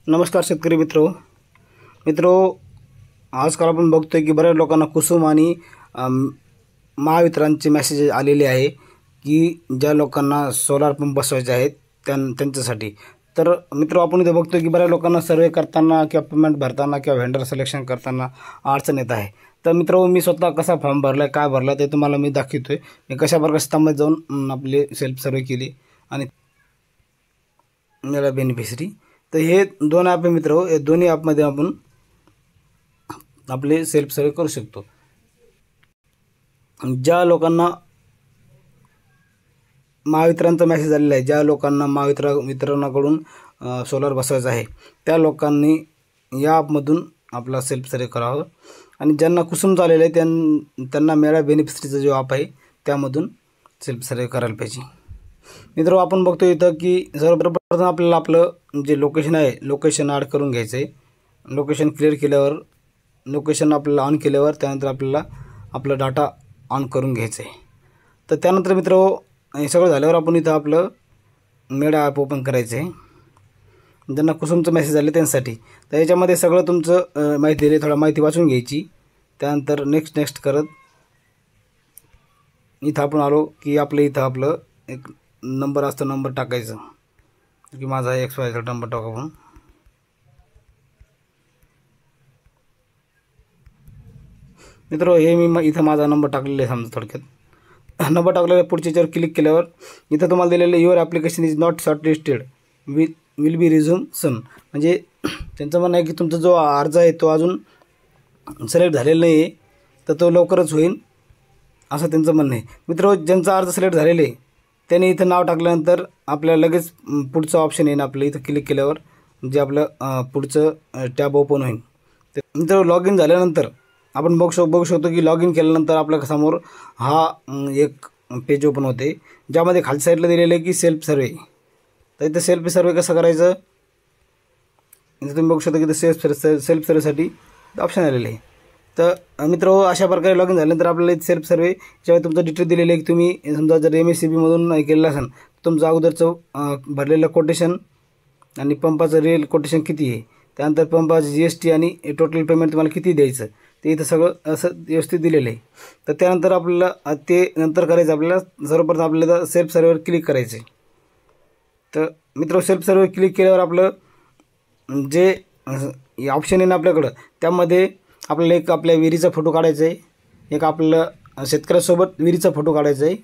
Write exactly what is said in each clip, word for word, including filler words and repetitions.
नमस्कार शेतकरी मित्रो मित्रो आजकाल आपण बघतोय की बऱ्याच लोकांना कुसुम आणि महावितरणचे मेसेज आलेले आहे की ज्या लोकांना सोलार पंप बसवायचे आहेत त्यां त्यांच्यासाठी। तर मित्रो आपण इथे बघतोय की बऱ्याच लोकांना सर्वे करताना किंवा पेमेंट भरताना किंवा व्हेंडर सिलेक्शन करताना अडचण येत आहे। तर मित्रो मी स्वतः कसा फॉर्म भरला काय भरला ते तुम्हाला मी दाखवतोय। मी कशा प्रकारे शेतामध्ये जाऊन आपली सेल्फ सर्वे केली आणि मला बेनिफिशरी। तर हे दोन ॲप आहे मित्रो, हे दोन्ही ॲपमध्ये आपण आपले सेल्फ सर्वे करू शकतो। ज्या लोकांना महावितरणचा मेसेज आलेला आहे, ज्या लोकांना महावितरण वितरणाकडून सोलर बसवायचा आहे त्या लोकांनी या ॲपमधून आपला सेल्फ सर्वे करावा आणि ज्यांना कुसुम झालेलं आहे त्यां त्यांना मेळा बेनिफिशरीचा जो ॲप आहे त्यामधून सेल्फ सर्वे करायला पाहिजे। मित्रो आपण बघतो इथं की सर्वप्रथम आपल्याला आपलं जे लोकेशन आहे लोकेशन ॲड करून घ्यायचं आहे। लोकेशन क्लिअर केल्यावर लोकेशन आपल्याला ऑन केल्यावर त्यानंतर आपल्याला आपला डाटा ऑन करून घ्यायचं आहे। तर त्यानंतर मित्रो हे सगळं झाल्यावर आपण इथं आपलं मेळा ॲप ओपन करायचं आहे। ज्यांना कुसुमचं मेसेज आले त्यांच्यासाठी तर याच्यामध्ये सगळं तुमचं माहिती दिली, थोडा माहिती वाचून घ्यायची। त्यानंतर नेक्स्ट नेक्स्ट करत इथं आपण आलो की आपलं इथं आपलं एक नंबर असतो, नंबर टाकायचा की माझा एक्स वाय झेड नंबर टाका आपण। मित्रो हे मी इथं माझा नंबर टाकलेला आहे समजा थोडक्यात। नंबर टाकलेला पुढच्या याच्यावर क्लिक केल्यावर इथं तुम्हाला दिलेलं your application is not shortlisted will will be resume soon, म्हणजे त्यांचं म्हणणं आहे की तुमचा जो अर्ज आहे तो अजून सिलेक्ट झालेला नाही आहे तर तो लवकरच होईल असं त्यांचं म्हणणं आहे। मित्रो ज्यांचा अर्ज सिलेक्ट झालेला आहे त्याने इथं नाव टाकल्यानंतर आपल्याला लगेच पुढचं ऑप्शन येईल, आपलं इथं क्लिक केल्यावर जे आपलं पुढचं टॅब ओपन होईल। तर मित्र लॉग इन झाल्यानंतर आपण बघू शक बघू शकतो की लॉग इन केल्यानंतर आपल्या समोर हा एक पेज ओपन होते ज्यामध्ये खालच्या साईडला दिलेलं आहे की सेल्फ सर्वे। तर इथं सेल्फ सर्वे कसं करायचं इथं तुम्ही बघू शकता की इथं सेल्फ सेल्फ सर्वेसाठी ऑप्शन आलेलं आहे। तर मित्रो अशा प्रकारे लॉग इन झाल्यानंतर आपल्याला सेल्फ सर्वे ज्यावेळी तुमचं डिटेल दिलेलं आहे की तुम्ही समजा जर एम एस सी बीमधून केलेलं असेल तुमचं अगोदरचं भरलेलं कोटेशन आणि पंपाचं रिअल कोटेशन किती आहे, त्यानंतर पंपाचं जी एस टी आणि टोटल पेमेंट तुम्हाला किती द्यायचं ते इथं सगळं असं व्यवस्थित दिलेलं आहे। तर त्यानंतर आपल्याला ते नंतर करायचं, आपल्याला सर्वप्रथम आपल्याला सेल्फ सर्वेवर क्लिक करायचं आहे। तर मित्रो सेल्फ सर्वेवर क्लिक केल्यावर आपलं जे ऑप्शन आहे ना आपल्याकडं त्यामध्ये आपल्याला एक आपल्या विहिरीचा फोटो काढायचा आहे, एक आपल्याला शेतकऱ्यासोबत विहिरीचा फोटो काढायचा आहे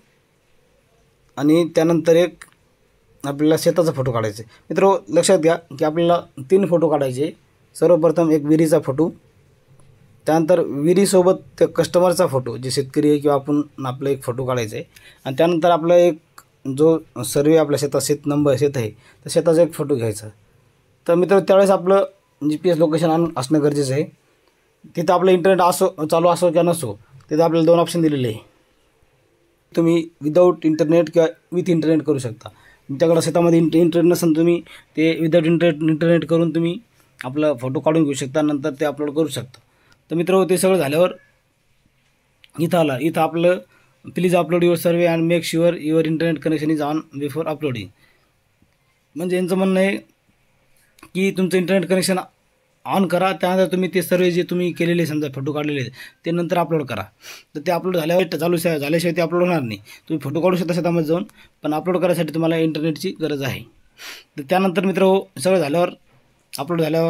आणि त्यानंतर एक आपल्याला शेताचा फोटो काढायचा आहे। मित्रो लक्षात घ्या की आपल्याला तीन फोटो काढायचे। सर्वप्रथम एक विहिरीचा फोटो, त्यानंतर विहिरीसोबत त्या कस्टमरचा फोटो जे शेतकरी आहे किंवा आपण आपला एक फोटो काढायचा आहे आणि त्यानंतर आपला एक जो सर्वे आपल्या शेतात शेत नंबर शेत आहे तर शेताचा एक फोटो घ्यायचा। तर मित्र त्यावेळेस आपलं G P S location on असणं गरजेचं आहे। तिथं आपलं इंटरनेट असो चालू असो किंवा नसो तिथं आपल्याला दोन ऑप्शन दिलेले आहे, तुम्ही विदाऊट इंटरनेट किंवा विथ इंटरनेट करू शकता। तुमच्याकडं शेतामध्ये इंट इंटरनेट नसेल तुम्ही ते विदाऊट इंटरनेट इंटरनेट करून तुम्ही आपला फोटो काढून घेऊ शकता, नंतर ते अपलोड करू शकता। तर मित्र ते सगळं झाल्यावर इथं आला, इथं आपलं please upload your survey and make sure your internet connection is on before uploading, म्हणजे यांचं म्हणणं आहे की तुमचं इंटरनेट कनेक्शन ऑन करा, त्यानंतर तुम्ही ते सर्वे जे तुम्ही केलेले समजा फोटो काढलेले ते नंतर अपलोड करा। तर ते अपलोड झाल्यावर चालू झाल्याशिवाय ते अपलोड होणार नाही। तुम्ही फोटो काढू शकता शेतामध्ये जाऊन, पण अपलोड करायसाठी तुम्हाला इंटरनेटची गरज आहे। तर त्यानंतर मित्र सगळं झाल्यावर अपलोड झाल्यावर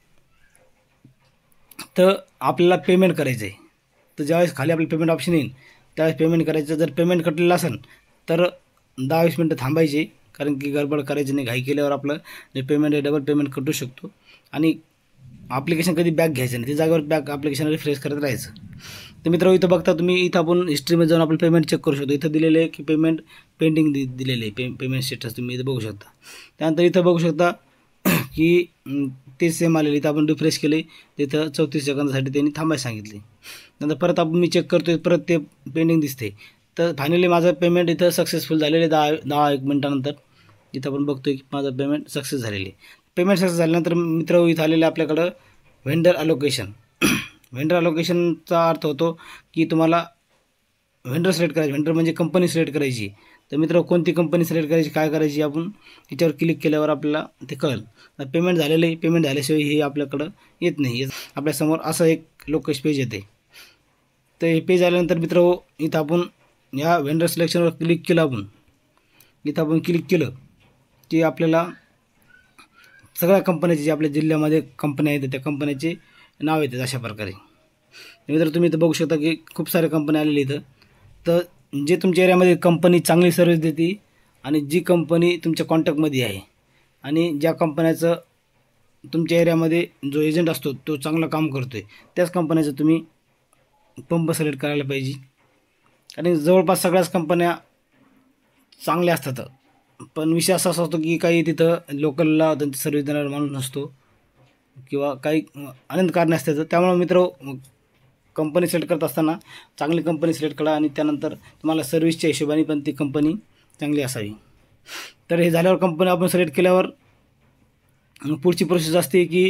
तर आपल्याला पेमेंट करायचं आहे। तर ज्यावेळेस खाली आपलं पेमेंट ऑप्शन येईल त्यावेळेस पेमेंट करायचं। जर पेमेंट कटलेलं असेल तर दहा वीस मिनटं थांबायचे, कारण की गडबड करायची नाही, घाई केल्यावर आपलं जे पेमेंट आहे डबल पेमेंट कटू शकतो आणि ॲप्लिकेशन कधी बॅक घ्यायचं नाही, त्या जागेवर बॅक ॲप्लिकेशन रिफ्रेश करत राहायचं। तर मित्र इथं बघता तुम्ही इथं आपण हिस्ट्रीमध्ये जाऊन आपलं पेमेंट चेक करू शकतो। इथं दिलेलं आहे की पेमेंट पेंडिंग दि दिलेले आहे पे पेमेंट स्टेटस तुम्ही इथं बघू शकता। त्यानंतर इथं बघू शकता की ते सेम आलेले, इथं आपण रिफ्रेश केले तिथं चौतीस सेकंदासाठी त्यांनी थांबायला सांगितले। नंतर परत आपण मी चेक करतोय परत ते पेंडिंग दिसते। तर फायनली माझं पेमेंट इथं सक्सेसफुल झालेलं आहे। दहा दहा एक मिनटानंतर इथं आपण बघतोय की माझं पेमेंट सक्सेस झालेलं आहे। पेमेंट सक्सेस झाल्यानंतर मित्र इथं आलेलं आपल्याकडं व्हेंडर अलोकेशन। व्हेंडर अलोकेशनचा अर्थ होतो की तुम्हाला व्हेंडर सिलेक्ट करायचे, व्हेंडर म्हणजे कंपनी सिलेक्ट करायची। तर मित्र कोणती कंपनी सिलेक्ट करायची, काय करायची, आपण याच्यावर क्लिक केल्यावर आपल्याला ते कळेल. तर पेमेंट झालेलं आहे, पेमेंट झाल्याशिवाय हे आपल्याकडं येत नाही. आपल्यासमोर असं एक लोकेश पेज येते. तर हे पेज आल्यानंतर मित्र इथं आपण या व्हेंडर सिलेक्शनवर क्लिक केलं, आपण इथं आपण क्लिक केलं की आपल्याला सगळ्या कंपन्याचे जे आपल्या जिल्ह्यामध्ये कंपन्या आहेत त्या कंपन्याचे नाव येतात अशा प्रकारे. मित्र तुम्ही इथं बघू शकता की खूप साऱ्या कंपन्या आलेल्या इथं. तर जे तुमच्या एरियामध्ये कंपनी चांगली सर्व्हिस देते आणि जी कंपनी तुमच्या कॉन्टॅक्टमध्ये आहे आणि ज्या कंपन्याचं तुमच्या एरियामध्ये जो एजंट असतो तो चांगलं काम करतो आहे, त्याच कंपन्याचं तुम्ही पंप सिलेक्ट करायला पाहिजे. आणि जवळपास सगळ्याच कंपन्या चांगल्या असतात, पण विषय असा असतो की काही तिथं लोकलला त्यांची सर्व्हिस देणारा माणूस नसतो किंवा काही अनंत कारणे असतात. त्यामुळे मित्र कंपनी सिलेक्ट करत असताना चांगली कंपनी सिलेक्ट करा आणि त्यानंतर तुम्हाला सर्व्हिसच्या हिशोबाने पण ती कंपनी चांगली असावी. तर हे झाल्यावर कंपनी आपण सिलेक्ट केल्यावर पुढची प्रोसेस असते की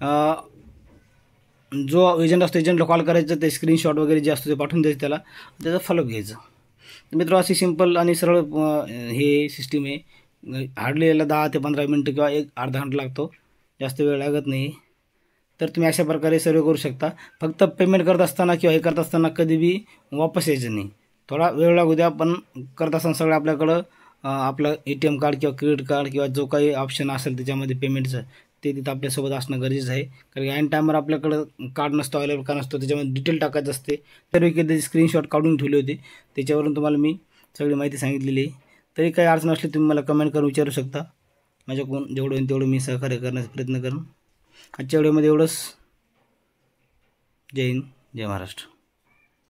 जो एजंट असतो एजंटला कॉल करायचं, ते स्क्रीनशॉट वगैरे जे असतो ते पाठवून द्यायचं त्याला, त्याचा फॉलोअप घ्यायचं. मित्र अशी सिंपल आणि सरळ हे सिस्टीम आहे. हार्डली याला दहा ते पंधरा मिनटं किंवा एक अर्धा घंटा लागतो, जास्त वेळ लागत नाही. तर तुम्ही अशा प्रकारे सर्व करू शकता. फक्त पेमेंट करत असताना किंवा हे करत असताना कधी बी वापस यायचं नाही. थोडा वेळ लागू द्या, पण करत असताना सगळं आपल्याकडं आपलं ए टी एम कार्ड किंवा क्रेडिट कार्ड किंवा जो काही ऑप्शन असेल त्याच्यामध्ये पेमेंटचं ते तिथं आपल्यासोबत असणं गरजेचं आहे. कारण ॲन टायमवर आपल्याकडं कार्ड नसतो, अवेलेबल का नसतो, त्याच्यामध्ये डिटेल टाकायचं असते. तर एक त्याची स्क्रीनशॉट काढून ठेवली होती, त्याच्यावरून तुम्हाला मी सगळी माहिती सांगितलेली आहे. तरी काही अडचण असली तुम्ही मला कमेंट करून विचारू शकता. माझ्याकडून जेवढं होईल तेवढं मी सहकार्य करण्याचा प्रयत्न करेन. आजच्या व्हिडिओमध्ये एवढंच. जय हिंद, जय महाराष्ट्र.